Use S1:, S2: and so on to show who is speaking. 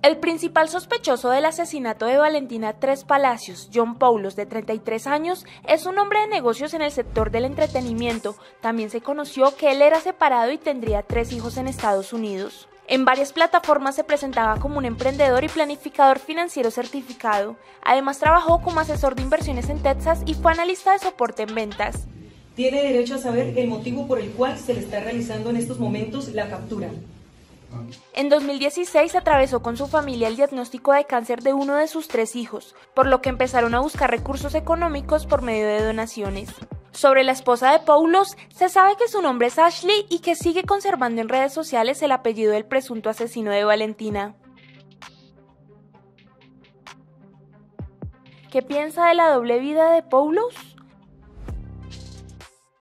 S1: El principal sospechoso del asesinato de Valentina Tres Palacios, John Poulos, de 33 años, es un hombre de negocios en el sector del entretenimiento. También se conoció que él era separado y tendría 3 hijos en Estados Unidos. En varias plataformas se presentaba como un emprendedor y planificador financiero certificado. Además, trabajó como asesor de inversiones en Texas y fue analista de soporte en ventas.
S2: Tiene derecho a saber el motivo por el cual se le está realizando en estos momentos la captura.
S1: En 2016 atravesó con su familia el diagnóstico de cáncer de uno de sus 3 hijos, por lo que empezaron a buscar recursos económicos por medio de donaciones. Sobre la esposa de Poulos, se sabe que su nombre es Ashley y que sigue conservando en redes sociales el apellido del presunto asesino de Valentina. ¿Qué piensa de la doble vida de Poulos?